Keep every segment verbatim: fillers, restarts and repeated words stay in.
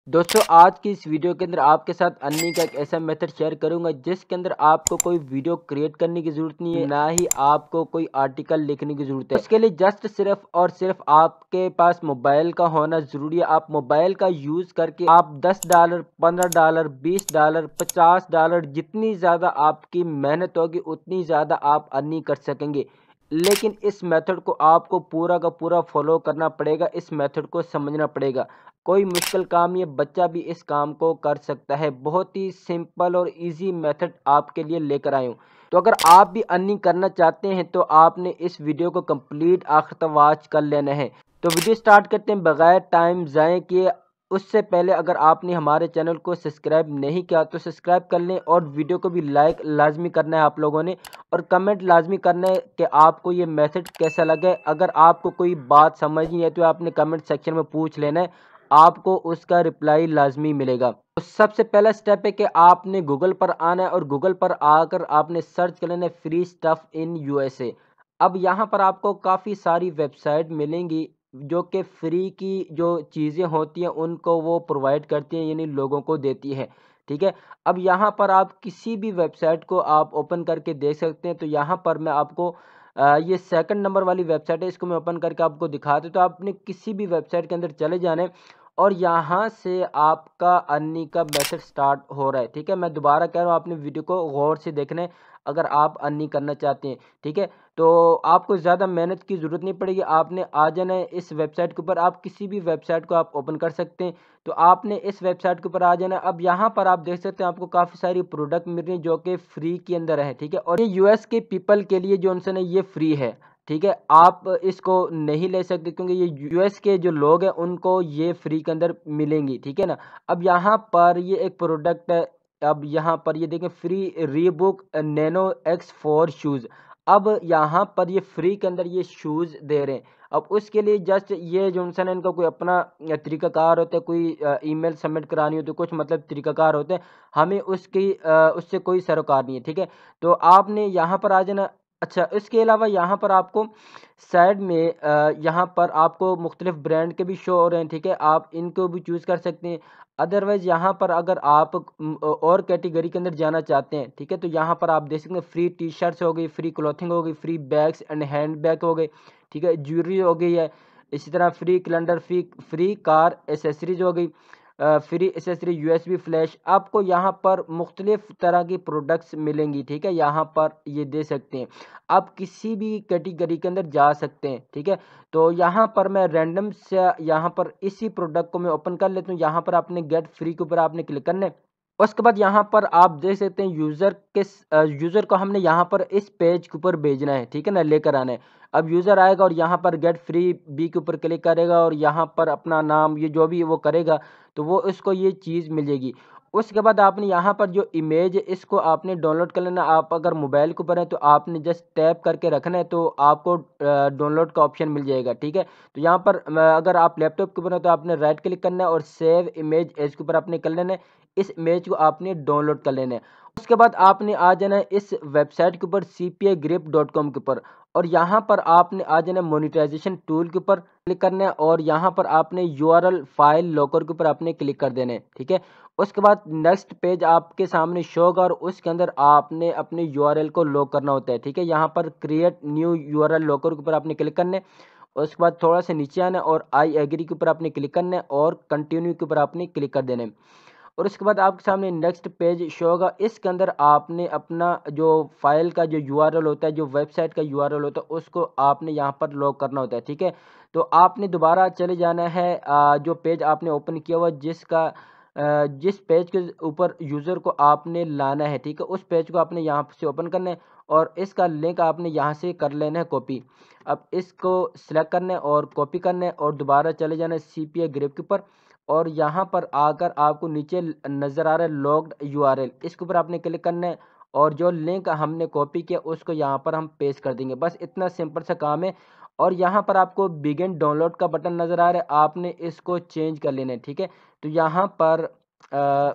दोस्तों आज की इस वीडियो के अंदर आपके साथ अर्निंग का एक ऐसा मेथड शेयर करूंगा जिसके अंदर आपको कोई वीडियो क्रिएट करने की जरूरत नहीं है, ना ही आपको कोई आर्टिकल लिखने की जरूरत है। इसके लिए जस्ट सिर्फ और सिर्फ आपके पास मोबाइल का होना जरूरी है। आप मोबाइल का यूज करके आप दस डॉलर, पंद्रह डॉलर, बीस डॉलर, पचास डॉलर, जितनी ज्यादा आपकी मेहनत होगी उतनी ज्यादा आप अर्निंग कर सकेंगे। लेकिन इस मेथड को आपको पूरा का पूरा फॉलो करना पड़ेगा, इस मेथड को समझना पड़ेगा। कोई मुश्किल काम नहीं है, बच्चा भी इस काम को कर सकता है। बहुत ही सिंपल और इजी मेथड आपके लिए लेकर आया हूँ। तो अगर आप भी अर्निंग करना चाहते हैं तो आपने इस वीडियो को कंप्लीट आखिर तक वॉच कर लेना है। तो वीडियो स्टार्ट करते हैं बगैर टाइम ज़ाय किए। उससे पहले अगर आपने हमारे चैनल को सब्सक्राइब नहीं किया तो सब्सक्राइब कर लें और वीडियो को भी लाइक लाजमी करना है आप लोगों ने, और कमेंट लाजमी करना है कि आपको ये मेथड कैसा लगे। अगर आपको कोई बात समझ नहीं है तो आपने कमेंट सेक्शन में पूछ लेना है, आपको उसका रिप्लाई लाजमी मिलेगा। तो सबसे पहला स्टेप है कि आपने गूगल पर आना है और गूगल पर आकर आपने सर्च कर लेना है फ्री स्टफ इन यूएसए। अब यहाँ पर आपको काफ़ी सारी वेबसाइट मिलेंगी जो कि फ्री की जो चीज़ें होती हैं उनको वो प्रोवाइड करती हैं, यानी लोगों को देती है। ठीक है, अब यहाँ पर आप किसी भी वेबसाइट को आप ओपन करके देख सकते हैं। तो यहाँ पर मैं आपको आ, ये सेकंड नंबर वाली वेबसाइट है, इसको मैं ओपन करके आपको दिखा दूँ। तो आपने किसी भी वेबसाइट के अंदर चले जाने और यहाँ से आपका अर्निंग का मेथड स्टार्ट हो रहा है। ठीक है, मैं दोबारा कह रहा हूँ, आपने वीडियो को गौर से देखना है अगर आप अर्निंग करना चाहते हैं। ठीक है, तो आपको ज़्यादा मेहनत की ज़रूरत नहीं पड़ेगी, आपने आ जाना है इस वेबसाइट के ऊपर। आप किसी भी वेबसाइट को आप ओपन कर सकते हैं। तो आपने इस वेबसाइट के ऊपर आ जाना है। अब यहाँ पर आप देख सकते हैं आपको काफ़ी सारी प्रोडक्ट मिल रही हैं जो कि फ्री के अंदर है। ठीक है, और ये यूएस के पीपल के लिए जो है ये फ्री है। ठीक है, आप इसको नहीं ले सकते क्योंकि ये यूएस के जो लोग हैं उनको ये फ्री के अंदर मिलेंगी। ठीक है ना। अब यहाँ पर ये एक प्रोडक्ट है। अब यहाँ पर ये देखें, free Reebok nano X four shoes. अब यहाँ पर ये फ्री के अंदर ये शूज़ दे रहे हैं। अब उसके लिए जस्ट ये जो है इनका कोई अपना तरीकाकार होता है, कोई ईमेल सबमिट करानी होती है, कुछ मतलब तरीकाकार होते हैं, हमें उसकी अ, उससे कोई सरोकार नहीं है। ठीक है, तो आपने यहाँ पर आ जाना। अच्छा, इसके अलावा यहाँ पर आपको साइड में अ, यहाँ पर आपको मुख्तलिफ ब्रांड के भी शो हो रहे हैं। ठीक है, आप इनको भी चूज़ कर सकते हैं। अदरवाइज़ यहाँ पर अगर आप म, और कैटेगरी के अंदर जाना चाहते हैं, ठीक है, तो यहाँ पर आप देख सकते हैं फ्री टी शर्ट्स हो गई, फ्री क्लॉथिंग हो गई, free bags and hand bag हो गए। ठीक है, ज्वेलरी हो गई है। इसी तरह free calendar, free free car accessories हो गई, फ्री एसेसरी यूएसबी फ्लैश। आपको यहाँ पर मुख्तलिफ तरह की प्रोडक्ट्स मिलेंगी। ठीक है, यहाँ पर ये दे सकते हैं, आप किसी भी कैटेगरी के अंदर जा सकते हैं। ठीक है, तो यहाँ पर मैं रैंडम से यहाँ पर इसी प्रोडक्ट को मैं ओपन कर लेता हूँ। यहाँ पर आपने गेट फ्री के ऊपर आपने क्लिक करना है। उसके बाद यहाँ पर आप देख सकते हैं यूज़र के यूज़र को हमने यहाँ पर इस पेज के ऊपर भेजना है। ठीक है ना, लेकर आना है। अब यूज़र आएगा और यहाँ पर गेट फ्री बी के ऊपर क्लिक करेगा और यहाँ पर अपना नाम ये जो भी वो करेगा तो वो उसको ये चीज़ मिल जाएगी। उसके बाद आपने यहाँ पर जो इमेज है इसको आपने डाउनलोड कर लेना। आप अगर मोबाइल के ऊपर है तो आपने जस्ट टैप करके रखना है तो आपको डाउनलोड का ऑप्शन मिल जाएगा। ठीक है, तो यहाँ पर अगर आप लैपटॉप के ऊपर है तो आपने राइट क्लिक करना है और सेव इमेज एज के ऊपर आपने कर लेना है। इस इमेज को आपने डाउनलोड कर लेना है। उसके बाद आपने आ जाना है इस वेबसाइट के ऊपर C P A grip dot com के ऊपर, और यहाँ पर आपने आ जाना है मोनेटाइजेशन टूल के ऊपर क्लिक करना है और यहाँ पर आपने U R L file locker के ऊपर आपने क्लिक कर देना है। ठीक है, उसके बाद नेक्स्ट पेज आपके सामने शो होगा और उसके अंदर आपने अपने यू आर एल को लॉक करना होता है। ठीक है, यहाँ पर create new U R L locker के ऊपर आपने क्लिक करना है। उसके बाद थोड़ा सा नीचे आना है और आई एग्री के ऊपर आपने क्लिक करना है और कंटिन्यू के ऊपर आपने क्लिक कर देना है। और उसके बाद आपके सामने नेक्स्ट पेज शो होगा। इसके अंदर आपने अपना जो फाइल का जो यूआरएल होता है, जो वेबसाइट का यूआरएल होता है, उसको आपने यहाँ पर लॉग करना होता है। ठीक है, तो आपने दोबारा चले जाना है आ, जो पेज आपने ओपन किया हुआ जिसका आ, जिस पेज के ऊपर यूज़र को आपने लाना है। ठीक है, उस पेज को आपने यहाँ से ओपन करना है और इसका लिंक आपने यहाँ से कर लेना है कॉपी। अब इसको सिलेक्ट करना है और कॉपी करना है और दोबारा चले जाना है सी पी ए ग्रिप के ऊपर, और यहाँ पर आकर आपको नीचे नज़र आ रहा है लॉग्ड यूआरएल, इसके ऊपर आपने क्लिक करना है और जो लिंक हमने कॉपी किया उसको यहाँ पर हम पेस्ट कर देंगे। बस इतना सिंपल सा काम है। और यहाँ पर आपको बिगिन डाउनलोड का बटन नज़र आ रहा है, आपने इसको चेंज कर लेना है। ठीक है, तो यहाँ पर आ,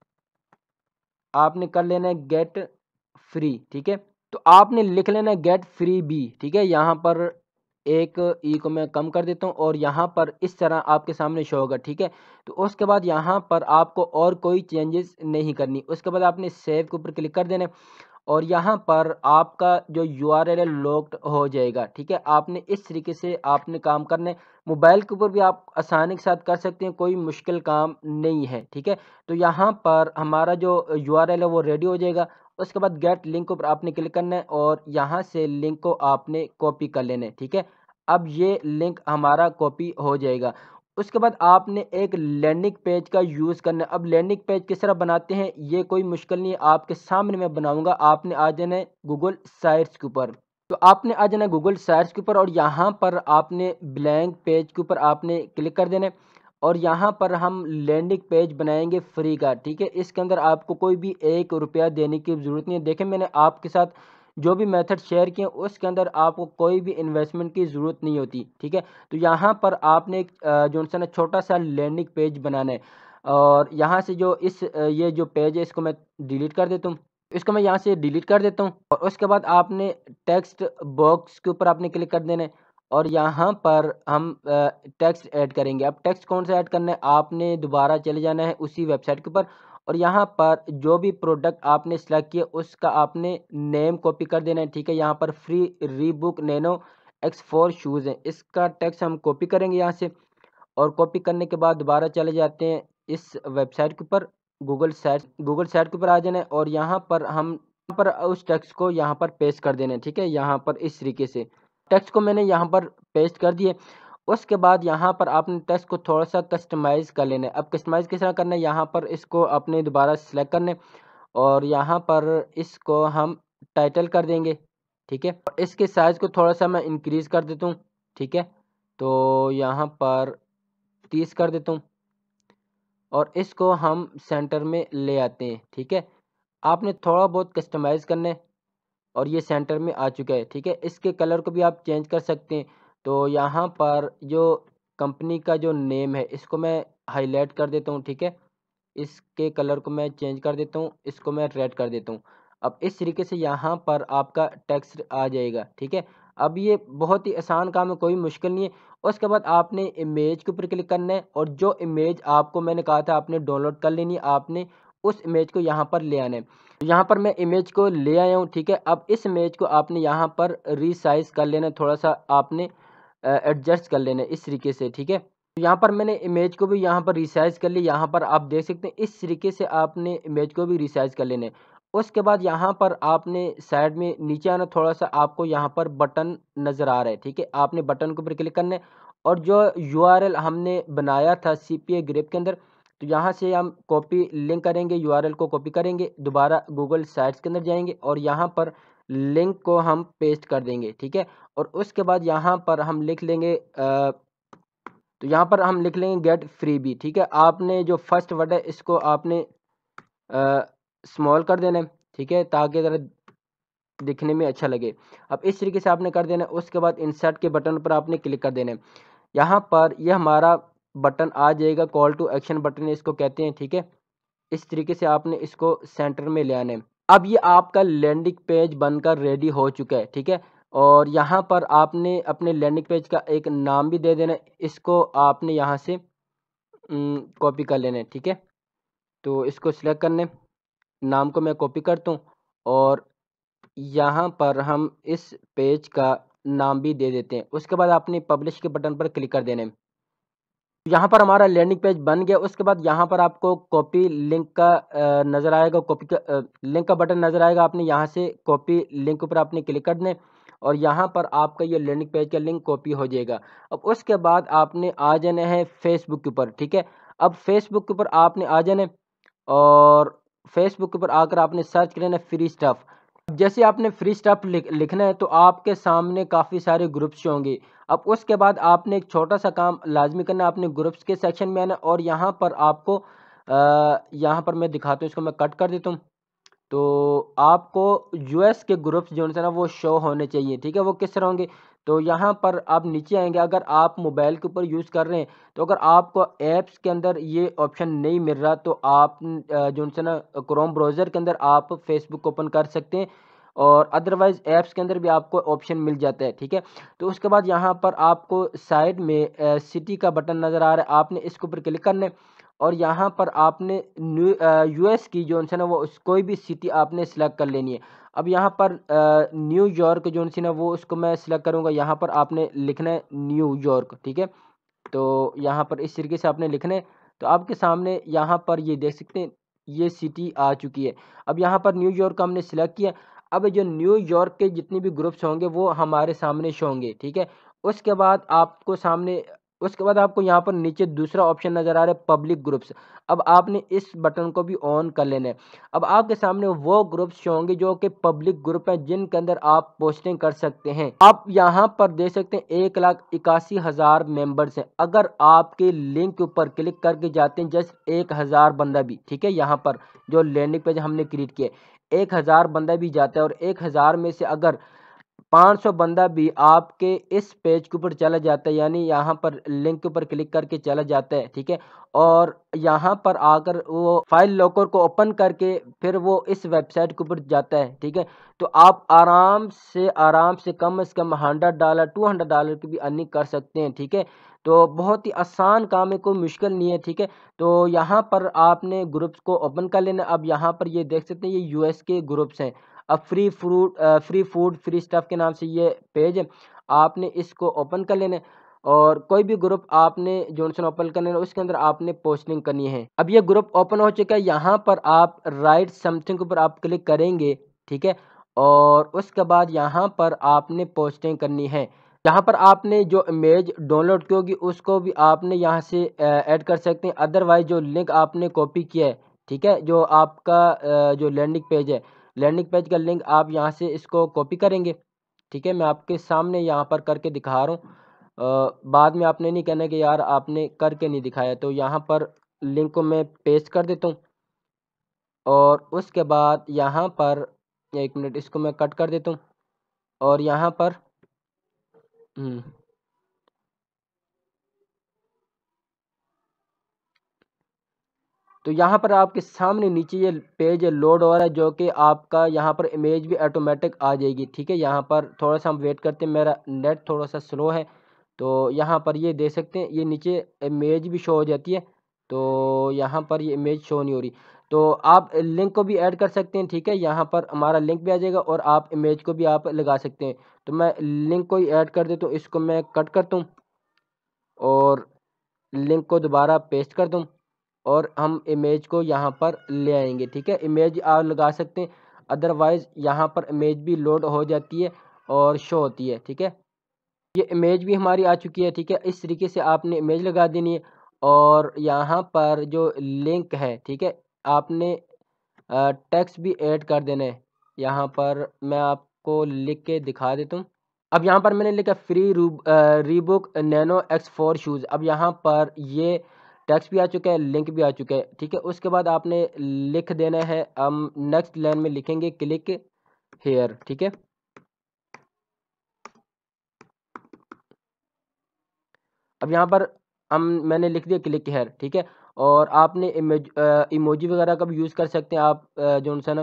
आपने कर लेना है गेट फ्री। ठीक है, तो आपने लिख लेना है गेट फ्री बी। ठीक है, यहाँ पर एक ई को मैं कम कर देता हूँ और यहाँ पर इस तरह आपके सामने शो होगा, ठीक है। तो उसके बाद यहाँ पर आपको और कोई चेंजेस नहीं करनी। उसके बाद आपने सेव के ऊपर क्लिक कर देना और यहाँ पर आपका जो यू आर एल है लॉक्ड हो जाएगा, ठीक है। आपने इस तरीके से आपने काम करना है। मोबाइल के ऊपर भी आप आसानी के साथ कर सकते हैं, कोई मुश्किल काम नहीं है, ठीक है। तो यहाँ पर हमारा जो यू आर एल है वो रेडी हो जाएगा। उसके बाद गेट लिंक पर आपने क्लिक करना है और यहाँ से लिंक को आपने कॉपी कर लेना है, ठीक है। अब ये लिंक हमारा कॉपी हो जाएगा। उसके बाद आपने एक लैंडिंग पेज का यूज़ करना है। अब लैंडिंग पेज किस तरह बनाते हैं ये कोई मुश्किल नहीं है, आपके सामने मैं बनाऊंगा। आपने आ जाना है गूगल सर्च के ऊपर। तो आपने आ जाना है गूगल सर्च के ऊपर और यहाँ पर आपने ब्लैंक पेज के ऊपर आपने क्लिक कर देना है और यहाँ पर हम लैंडिंग पेज बनाएंगे फ्री का, ठीक है। इसके अंदर आपको कोई भी एक रुपया देने की ज़रूरत नहीं है। देखें मैंने आपके साथ जो भी मेथड शेयर किए उसके अंदर आपको कोई भी इन्वेस्टमेंट की ज़रूरत नहीं होती, ठीक है। तो यहाँ पर आपने एक जो सा ना छोटा सा लैंडिंग पेज बनाना है और यहाँ से जो इस ये जो पेज है इसको मैं डिलीट कर देता हूँ। इसको मैं यहाँ से डिलीट कर देता हूँ और उसके बाद आपने टेक्स्ट बॉक्स के ऊपर आपने क्लिक कर देना है और यहाँ पर हम टेक्स्ट ऐड करेंगे। अब टेक्स्ट कौन सा ऐड करना है, आपने दोबारा चले जाना है उसी वेबसाइट के ऊपर और यहाँ पर जो भी प्रोडक्ट आपने सेलेक्ट किया उसका आपने नेम कॉपी कर देना है, ठीक है। यहाँ पर free Reebok nano X four shoes है, इसका टेक्स्ट हम कॉपी करेंगे यहाँ से और कॉपी करने के बाद दोबारा चले जाते हैं इस वेबसाइट के ऊपर, गूगल सर्च गूगल सर्च के ऊपर आ जाना है और यहाँ पर हम यहाँ पर उस टेक्स्ट को यहाँ पर पेस्ट कर देना है, ठीक है। यहाँ पर इस तरीके से टेक्स्ट को मैंने यहाँ पर पेस्ट कर दिए। उसके बाद यहाँ पर आपने टेक्स्ट को थोड़ा सा कस्टमाइज़ कर लेना है। अब कस्टमाइज़ किस तरह करना है, यहाँ पर इसको अपने दोबारा सेलेक्ट करना है और यहाँ पर इसको हम टाइटल कर देंगे, ठीक है। इसके साइज़ को थोड़ा सा मैं इंक्रीज़ कर देता हूँ, ठीक है। तो यहाँ पर तीस कर देता हूँ और इसको हम सेंटर में ले आते हैं, ठीक है। आपने थोड़ा बहुत कस्टमाइज़ करना है और ये सेंटर में आ चुका है, ठीक है। इसके कलर को भी आप चेंज कर सकते हैं। तो यहाँ पर जो कंपनी का जो नेम है इसको मैं हाईलाइट कर देता हूँ, ठीक है। इसके कलर को मैं चेंज कर देता हूँ, इसको मैं रेड कर देता हूँ। अब इस तरीके से यहाँ पर आपका टेक्स्ट आ जाएगा, ठीक है। अब ये बहुत ही आसान काम है, कोई मुश्किल नहीं है। उसके बाद आपने इमेज के ऊपर क्लिक करना है और जो इमेज आपको मैंने कहा था आपने डाउनलोड कर लेनी है, आपने उस इमेज को यहाँ पर ले आना है। तो यहाँ पर मैं इमेज को ले आया हूँ, ठीक है। अब इस इमेज को आपने यहाँ पर रीसाइज कर लेना है, थोड़ा सा आपने एडजस्ट कर लेना है इस तरीके से, ठीक है। तो यहाँ पर मैंने इमेज को भी यहाँ पर रिसाइज कर ली, यहाँ पर आप देख सकते हैं इस तरीके से आपने इमेज को भी रिसाइज कर लेना है। उसके बाद यहाँ पर आपने साइड में नीचे आना, थोड़ा सा आपको यहाँ पर बटन नज़र आ रहा है, ठीक है। आपने बटन के ऊपर क्लिक करना है और जो यू आर एल हमने बनाया था सी पी ए ग्रिप के अंदर, तो यहाँ से हम कॉपी लिंक करेंगे, यू आर एल को कॉपी करेंगे, दोबारा गूगल साइट्स के अंदर जाएंगे और यहाँ पर लिंक को हम पेस्ट कर देंगे, ठीक है। और उसके बाद यहाँ पर हम लिख लेंगे आ, तो यहाँ पर हम लिख लेंगे गेट फ्री बी, ठीक है। आपने जो फर्स्ट वर्ड है इसको आपने स्मॉल कर देना है, ठीक है, ताकि ज़रा दिखने में अच्छा लगे। अब इस तरीके से आपने कर देना है। उसके बाद इंसर्ट के बटन पर आपने क्लिक कर देना है। यहाँ पर यह हमारा बटन आ जाएगा, कॉल टू एक्शन बटन इसको कहते हैं, ठीक है। इस तरीके से आपने इसको सेंटर में ले आना है। अब ये आपका लैंडिंग पेज बनकर रेडी हो चुका है, ठीक है। और यहाँ पर आपने अपने लैंडिंग पेज का एक नाम भी दे देना है, इसको आपने यहाँ से कॉपी कर लेना है, ठीक है। तो इसको सिलेक्ट करने, नाम को मैं कॉपी करता हूँ और यहाँ पर हम इस पेज का नाम भी दे देते हैं। उसके बाद आपने पब्लिश के बटन पर क्लिक कर देना है। यहाँ पर हमारा लैंडिंग पेज बन गया। उसके बाद यहाँ पर आपको कॉपी लिंक का नज़र आएगा, कॉपी का लिंक का बटन नज़र आएगा। आपने यहाँ से कॉपी लिंक पर आपने क्लिक करना है और यहाँ पर आपका ये लैंडिंग पेज का लिंक कॉपी हो जाएगा। अब उसके बाद आपने आ जाना है फेसबुक के ऊपर, ठीक है। अब फेसबुक के ऊपर आपने आ जाना है और फेसबुक के ऊपर आकर आपने सर्च कर लेना फ्री स्टफ। जैसे आपने फ्री स्टफ लिख, लिखना है तो आपके सामने काफ़ी सारे ग्रुप्स होंगे। अब उसके बाद आपने एक छोटा सा काम लाजमी करना है, आपने ग्रुप्स के सेक्शन में आना और यहाँ पर आपको आ, यहाँ पर मैं दिखाता हूँ, इसको मैं कट कर देता हूँ। तो आपको यूएस के ग्रुप्स जो है ना वो शो होने चाहिए, ठीक है। वो किस तरह होंगे, तो यहाँ पर आप नीचे आएंगे। अगर आप मोबाइल के ऊपर यूज़ कर रहे हैं तो अगर आपको ऐप्स के अंदर ये ऑप्शन नहीं मिल रहा तो आप जो है ना क्रोम ब्राउज़र के अंदर आप फेसबुक ओपन कर सकते हैं और अदरवाइज ऐप्स के अंदर भी आपको ऑप्शन मिल जाता है, ठीक है। तो उसके बाद यहाँ पर आपको साइड में सिटी का बटन नज़र आ रहा है, आपने इसके ऊपर क्लिक करना है और यहाँ पर आपने न्यू यूएस की जो है ना वो कोई भी सिटी आपने सिलेक्ट कर लेनी है। अब यहाँ पर न्यूयॉर्क जो सी ना वो उसको मैं सिलेक्ट करूँगा, यहाँ पर आपने लिखना है न्यूयॉर्क, ठीक है। तो यहाँ पर इस तरीके से आपने लिखना है। तो आपके सामने यहाँ पर ये देख सकते हैं ये सिटी आ चुकी है। अब यहाँ पर न्यूयॉर्क हमने सिलेक्ट किया। अब जो न्यूयॉर्क के जितने भी ग्रुप्स होंगे वो हमारे सामने शो होंगे, ठीक है। उसके बाद आपको सामने उसके बाद आपको यहाँ पर नीचे दूसरा ऑप्शन नज़र आ रहा है पब्लिक ग्रुप्स। अब आपने इस बटन को भी ऑन कर लेना है। अब आपके सामने वो ग्रुप्स शो होंगे जो कि पब्लिक ग्रुप हैं जिनके अंदर आप पोस्टिंग कर सकते हैं। आप यहाँ पर देख सकते हैं एक लाख इक्यासी हज़ार मेंबर्स हैं। अगर आपके लिंक के ऊपर क्लिक करके जाते हैं जस्ट एक हज़ार बंदा भी, ठीक है, यहाँ पर जो लैंडिंग पेज हमने क्रिएट किया एक हज़ार बंदा भी जाता है और एक हज़ार में से अगर पाँच सौ बंदा भी आपके इस पेज के ऊपर चला जाता है, यानी यहाँ पर लिंक के ऊपर क्लिक करके चला जाता है, ठीक है, और यहाँ पर आकर वो फाइल लॉकर को ओपन करके फिर वो इस वेबसाइट के ऊपर जाता है, ठीक है, तो आप आराम से आराम से कम से कम hundred dollar two hundred dollar की भी अर्निंग कर सकते हैं, ठीक है। तो बहुत ही आसान काम है, कोई मुश्किल नहीं है, ठीक है। तो यहाँ पर आपने ग्रुप्स को ओपन कर लेना। अब यहाँ पर ये देख सकते हैं ये यूएस के ग्रुप्स हैं। अब free fruit free food free stuff के नाम से ये पेज है, आपने इसको ओपन कर लेना है और कोई भी ग्रुप आपने जॉनसन ओपन करना है उसके अंदर आपने पोस्टिंग करनी है। अब ये ग्रुप ओपन हो चुका है, यहाँ पर आप राइट समथिंग के ऊपर आप क्लिक करेंगे, ठीक है, और उसके बाद यहाँ पर आपने पोस्टिंग करनी है। यहाँ पर आपने जो इमेज डाउनलोड की होगी उसको भी आपने यहाँ से ऐड कर सकते हैं। अदरवाइज जो लिंक आपने कॉपी किया है, ठीक है, जो आपका जो लैंडिंग पेज है लैंडिंग पेज का लिंक आप यहाँ से इसको कॉपी करेंगे, ठीक है। मैं आपके सामने यहाँ पर करके दिखा रहा हूँ, बाद में आपने नहीं कहना कि यार आपने करके नहीं दिखाया। तो यहाँ पर लिंक को मैं पेस्ट कर देता हूँ और उसके बाद यहाँ पर एक मिनट इसको मैं कट कर देता हूँ और यहाँ पर हम्म तो यहाँ पर आपके सामने नीचे ये पेज लोड हो रहा है जो कि आपका यहाँ पर इमेज भी ऑटोमेटिक आ जाएगी, ठीक है। यहाँ पर थोड़ा सा हम वेट करते हैं, मेरा नेट थोड़ा सा स्लो है। तो यहाँ पर ये देख सकते हैं ये नीचे इमेज भी शो हो जाती है। तो यहाँ पर ये इमेज शो नहीं हो रही, तो आप लिंक को भी ऐड कर सकते हैं, ठीक है। यहाँ पर हमारा लिंक भी आ जाएगा और आप इमेज को भी आप लगा सकते हैं। तो मैं लिंक को ही ऐड कर देता हूँ, इसको मैं कट करता हूँ और लिंक को दोबारा पेस्ट कर दूँ और हम इमेज को यहाँ पर ले आएंगे, ठीक है। इमेज आप लगा सकते हैं, अदरवाइज यहाँ पर इमेज भी लोड हो जाती है और शो होती है, ठीक है। ये इमेज भी हमारी आ चुकी है, ठीक है। इस तरीके से आपने इमेज लगा देनी है और यहाँ पर जो लिंक है, ठीक है, आपने टेक्स्ट भी ऐड कर देना है। यहाँ पर मैं आपको लिख के दिखा देता हूँ। अब यहाँ पर मैंने लिखा free Reebok nano X four shoes. अब यहाँ पर ये टेक्स्ट भी आ चुका है, लिंक भी आ चुका है, ठीक है। उसके बाद आपने लिख देना है, हम नेक्स्ट लाइन में लिखेंगे क्लिक हेयर, ठीक है। अब यहाँ पर हम मैंने लिख दिया क्लिक हेयर, ठीक है। और आपने इमेज इमोजी वगैरह का भी यूज़ कर सकते हैं आप जो सा ना।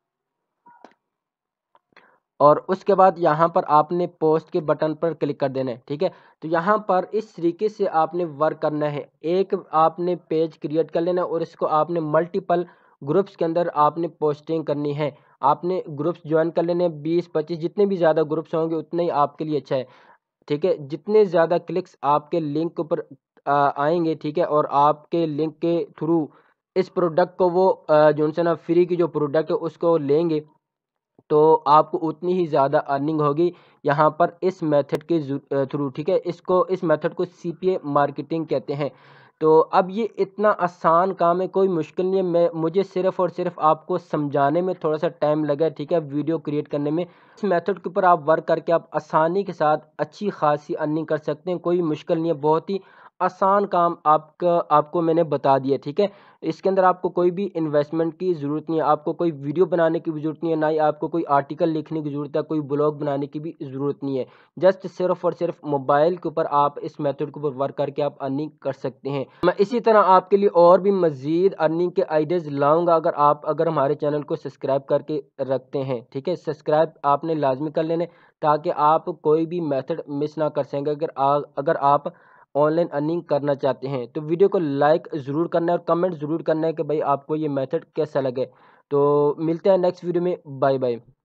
और उसके बाद यहाँ पर आपने पोस्ट के बटन पर क्लिक कर देना है, ठीक है। तो यहाँ पर इस तरीके से आपने वर्क करना है। एक आपने पेज क्रिएट कर लेना और इसको आपने मल्टीपल ग्रुप्स के अंदर आपने पोस्टिंग करनी है। आपने ग्रुप्स ज्वाइन कर लेने बीस पच्चीस, जितने भी ज़्यादा ग्रुप्स होंगे उतने ही आपके लिए अच्छा है, ठीक है। जितने ज़्यादा क्लिक्स आपके लिंक के ऊपर आएंगे, ठीक है, और आपके लिंक के थ्रू इस प्रोडक्ट को वो जो है ना फ्री की जो प्रोडक्ट है उसको लेंगे तो आपको उतनी ही ज़्यादा अर्निंग होगी यहाँ पर इस मेथड के थ्रू, ठीक है। इसको इस मेथड को सीपीए मार्केटिंग कहते हैं। तो अब ये इतना आसान काम है, कोई मुश्किल नहीं है। मैं मुझे सिर्फ और सिर्फ आपको समझाने में थोड़ा सा टाइम लगा, ठीक है, वीडियो क्रिएट करने में। इस मेथड के ऊपर आप वर्क करके आप आसानी के साथ अच्छी खासी अर्निंग कर सकते हैं, कोई मुश्किल नहीं है, बहुत ही आसान काम आपका आपको मैंने बता दिया, ठीक है। इसके अंदर आपको कोई भी इन्वेस्टमेंट की ज़रूरत नहीं है, आपको कोई वीडियो बनाने की भी ज़रूरत नहीं है, ना ही आपको कोई आर्टिकल लिखने की ज़रूरत है, कोई ब्लॉग बनाने की भी ज़रूरत नहीं है। जस्ट सिर्फ और सिर्फ मोबाइल के ऊपर आप इस मेथड के ऊपर वर्क करके आप अर्निंग कर सकते हैं। मैं इसी तरह आपके लिए और भी मज़ीद अर्निंग के आइडियाज़ लाऊंगा, अगर आप अगर हमारे चैनल को सब्सक्राइब करके रखते हैं, ठीक है। सब्सक्राइब आपने लाजमी कर लेने, ताकि आप कोई भी मेथड मिस ना कर सकेंगे। अगर आ, अगर आप ऑनलाइन अर्निंग करना चाहते हैं तो वीडियो को लाइक ज़रूर करना है और कमेंट ज़रूर करना है कि भाई आपको ये मेथड कैसा लगे। तो मिलते हैं नेक्स्ट वीडियो में, बाय बाय।